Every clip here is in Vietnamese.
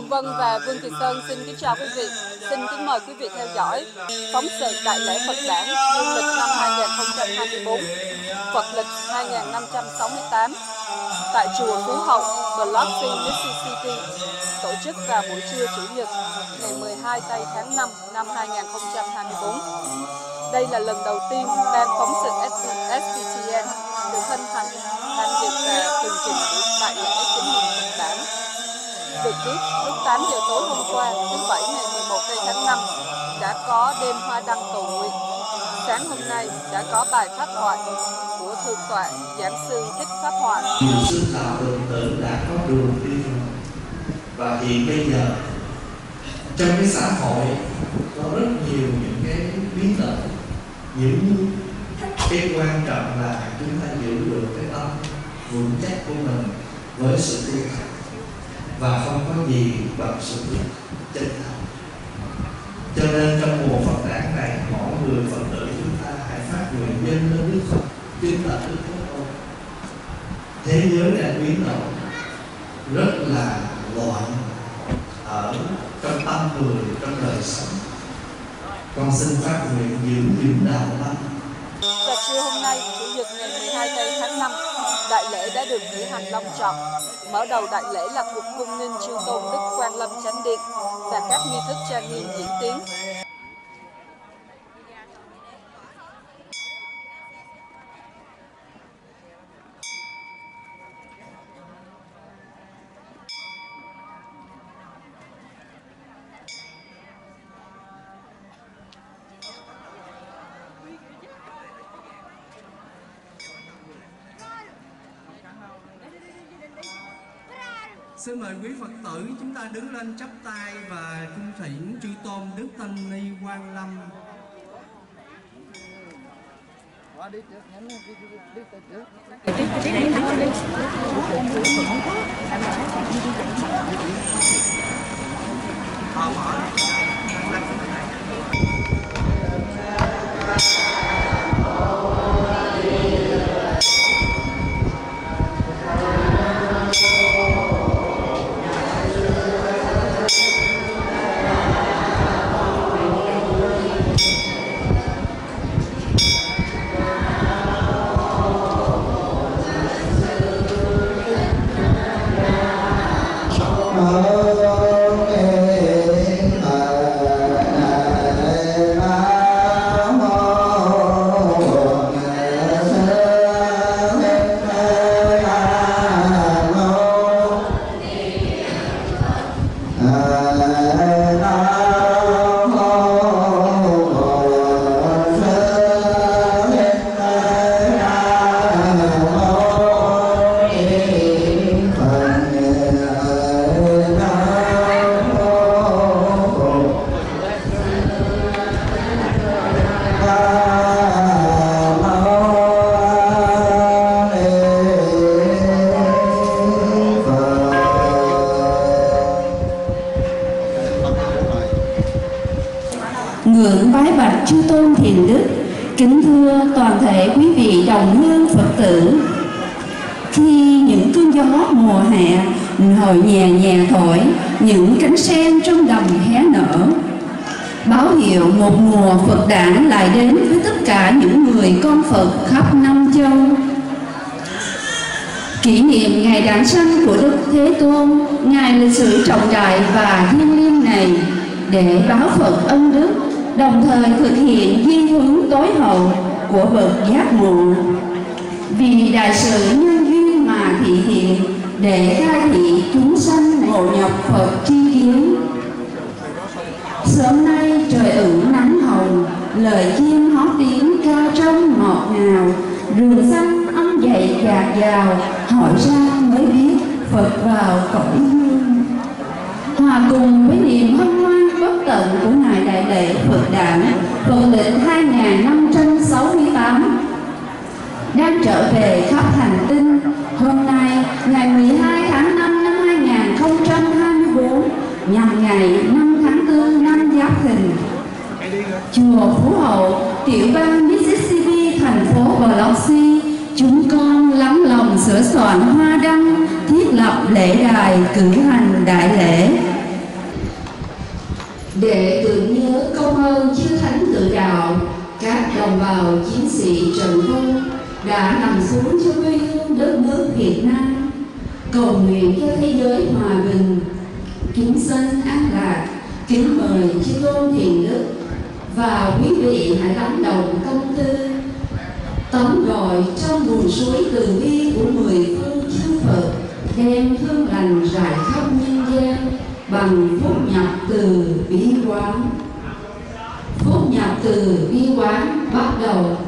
Hương Vân và Vương Kỳ Sơn xin kính chào quý vị. Xin kính mời quý vị theo dõi phóng sự Đại lễ Phật Đản dương lịch năm 2024, Phật lịch 2568 tại chùa Phú Hậu, Biloxi, Mississippi, tổ chức vào buổi trưa Chủ nhật ngày 12 tây tháng 5 năm 2024. Đây là lần đầu tiên ban phóng sự SPTN được hân hạnh tham dự và tường trình buổi đại lễ kính mừng Phật Đản. Được biết, lúc 8 giờ tối hôm qua, thứ Bảy ngày 11 tây tháng 5, đã có đêm hoa đăng cầu nguyện. Sáng hôm nay đã có bài pháp thoại của Thượng tọa Giảng sư Thích Pháp Hòa. Nhiều sư tạo đường tử đã có đường đi rồi. Và hiện bây giờ trong cái xã hội có rất nhiều những cái biến động, những cái quan trọng là chúng ta giữ được cái tâm vững chắc của mình với sự tu hành, và không có gì bằng sự chân thành. Cho nên trong mùa Phật Đản này, mỗi người Phật tử chúng ta hãy phát nguyện dâng lên Đức Phật, chính là Đức Thế Tôn. Thế giới đang biến động rất là loạn ở trong tâm người, trong đời sống. Con xin phát nguyện giữ vững đạo tâm. Và trưa hôm nay, Chủ nhật ngày 12 tây tháng 5, đại lễ đã được cử hành long trọng. Mở đầu đại lễ là cuộc cung nghinh chư tôn Đức Quan Lâm Chánh Điện và các nghi thức trang nghiêm diễn tiến. Xin mời quý Phật tử chúng ta đứng lên chắp tay và cung thỉnh chư tôn Đức Tăng Ni Quan Lâm. Ngưỡng bái bạch chư tôn thiền đức, kính thưa toàn thể quý vị đồng hương Phật tử. Khi những cơn gió mùa hè hồi nhẹ nhẹ thổi, những cánh sen trong đầm hé nở, báo hiệu một mùa Phật Đản lại đến với tất cả những người con Phật khắp năm châu. Kỷ niệm ngày đản sanh của Đức Thế Tôn, ngày lịch sử trọng đại và thiêng liêng này, để báo Phật ân đức, đồng thời thực hiện di hướng tối hậu của bậc giác ngộ. Vì đại sự nhân duyên mà thị hiện, để khai thị chúng sanh ngộ nhập Phật tri kiến. Sớm nay trời ửng nắng hồng, lời chim hót tiếng ca trong ngọt ngào, rừng xanh âm dậy dạt dào, hỏi ra mới biết Phật vào cõi hương. Hòa cùng với niềm hân hoan bất tận của ngày đại lễ Phật Đản Phật lịch 2568 đang trở về khắp hành tinh. Hôm nay ngày 12 tháng 5 năm 2024, nhằm ngày 5 tháng 4 năm Giáp Thìn, chùa Phú Hậu, tiểu bang Mississippi, thành phố Biloxi, chúng con lắng lòng sửa soạn hoa đăng, thiết lập lễ đài, cử hành đại lễ. để tưởng nhớ công ơn chư thánh tự đạo, các đồng bào chiến sĩ trận vong đã nằm xuống cho quê hương đất nước Việt Nam, cầu nguyện cho thế giới hòa bình, chúng sanh an lạc. Kính mời chư tôn thiền đức và quý vị hãy lắng động công tư tóm gọi trong nguồn suối từ bi của mười phương chư Phật, đem hương lành rải khắp nhân gian bằng phúc nhập từ bi quán. Phúc nhập từ bi quán bắt đầu.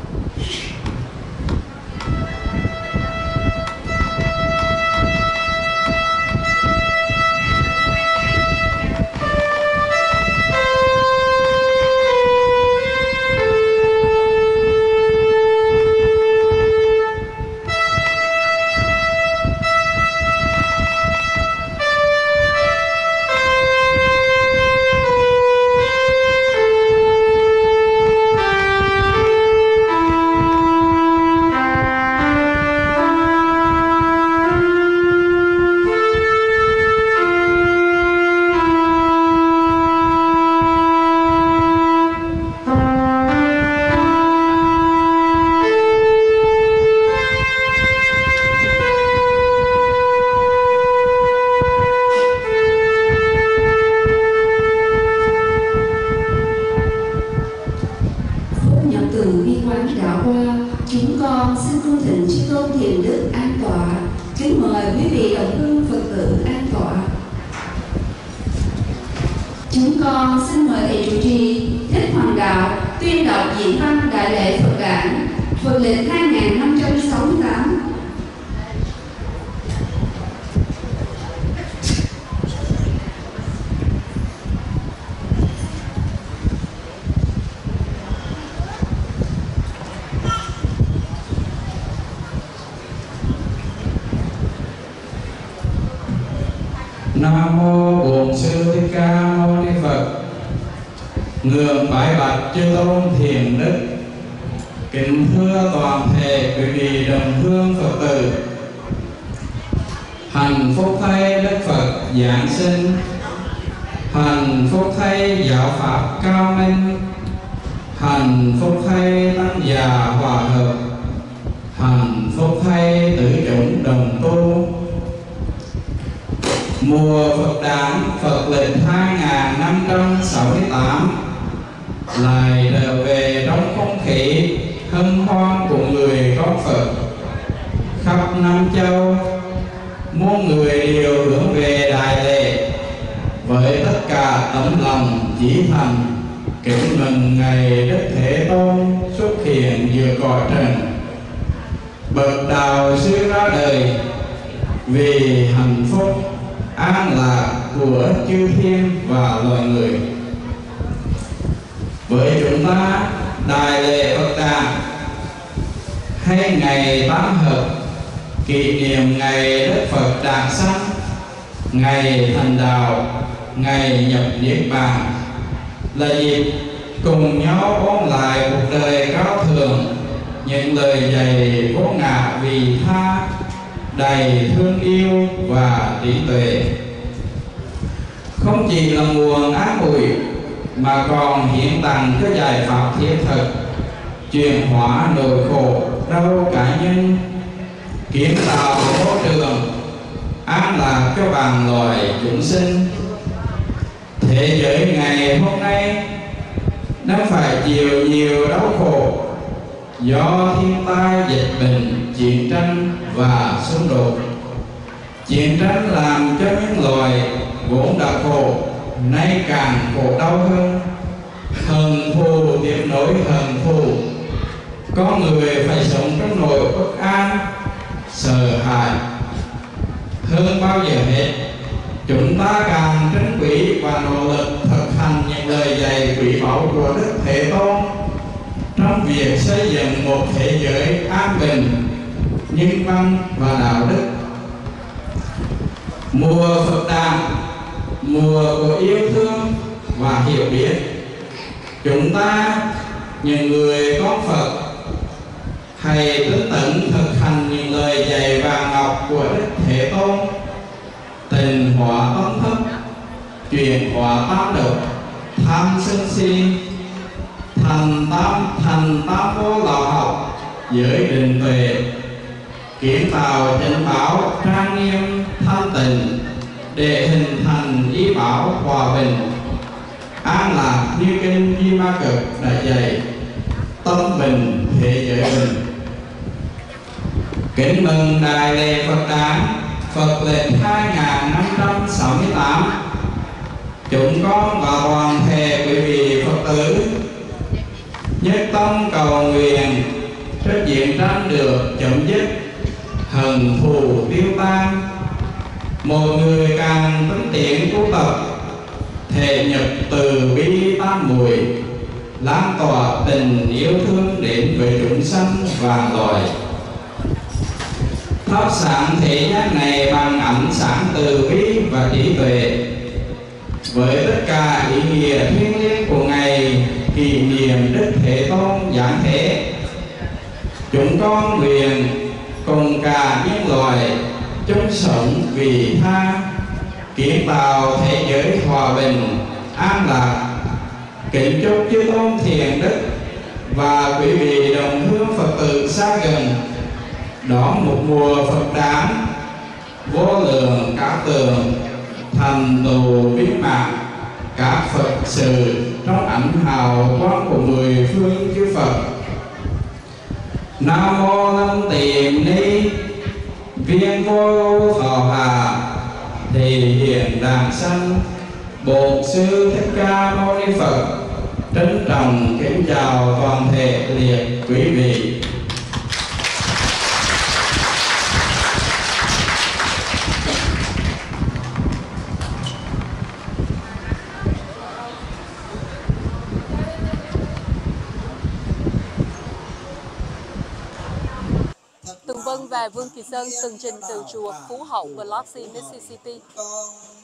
Nam mô Bổn Sư Thích Ca Mâu Ni Phật. Ngưỡng bái bạch chư tôn thiền đức, kính thưa toàn thể quý vị đồng hương Phật tử. Hạnh phúc thay Đức Phật giáng sinh, hạnh phúc thay giáo pháp cao minh, hạnh phúc thay tăng già hòa hợp, hạnh phúc thay tử chúng đồng tu. Mùa Phật đản Phật lịch 2568 lại trở về trong không khí hân hoan của người con Phật khắp năm châu. Muôn người đều hướng về đại lễ với tất cả tấm lòng chí thành, kính mừng ngày Đức Thế Tôn xuất hiện giữa cõi trần. Bậc đạo sư ra đời vì hạnh phúc an lạc của chư thiên và loài người. Với chúng ta, đại lễ Phật đản hay ngày Tam Hợp, kỷ niệm ngày Đức Phật đản sanh, ngày thành đạo, ngày nhập niết bàn, là dịp cùng nhau ôn lại cuộc đời cao thượng, những lời dạy vô ngã vị tha, đầy thương yêu và trí tuệ. Không chỉ là nguồn an ủi mà còn hiện tặng các giải pháp thiết thực, chuyển hóa nỗi khổ đau cá nhân, kiến tạo môi trường an lạc cho vạn loài chúng sinh. Thế giới ngày hôm nay đang phải chịu nhiều đau khổ do thiên tai, dịch bệnh, chiến tranh và xung đột. Chiến tranh làm cho những loài vốn đã khổ nay càng khổ đau hơn. Hận thù tiếp nối hận thù, con người phải sống trong nỗi bất an, sợ hãi. Hơn bao giờ hết, chúng ta càng trân quý và nỗ lực thực hành những lời dạy quý báu của Đức Thế Tôn trong việc xây dựng một thế giới an bình, nhân văn và đạo đức. Mùa Phật đản, mùa của yêu thương và hiểu biết. Chúng ta, những người con Phật, hãy tinh tấn thực hành những lời dạy vàng ngọc của Đức Thế Tôn, tình hóa tâm thức, chuyển hóa tam độc, tham sân si, thành tám vô lậu học, giới định tuệ, kiến tạo chánh bảo trang nghiêm thanh tịnh, để hình thành ý bảo hòa bình, an lạc như kinh Di Ma Cực đã dạy, tâm bình thế giới bình. Kính mừng Đại lễ Phật Đản Phật lịch 2568. Chúng con và toàn thể quý vị Phật tử nhất tâm cầu nguyện cho chiến tranh được chấm dứt, hận thù tiêu tan, mọi người càng tấn tiến tu tập, thể nhập từ bi tam muội, lan tỏa tình yêu thương đến với chúng sanh vạn loài. Thắp sáng thế gian này bằng ánh sáng từ bi và trí tuệ, với tất cả ý nghĩa thiêng liêng của ngày kỷ niệm Đức Thế Tôn giáng thế. Chúng con nguyện cùng cả những loài chung sống vì tha, kiến tạo thế giới hòa bình an lạc. Kính chúc chư tôn thiền đức và quý vị đồng hương Phật tử xa gần đón một mùa Phật Đản vô lượng các tường, thành tựu viên mãn các Phật sự trong ánh hào quang của mười phương chư Phật. Nam mô Lâm Tiềm Ni Viên Vô Thọ Hà Thì Hiện Đàng Sanh Bổn Sư Thích Ca Mâu Ni Phật trân trọng kính chào toàn thể liệt quý vị. Tường Vân và Vương Kỳ Sơn tường trình từ chùa Phú Hậu, Biloxi, Mississippi.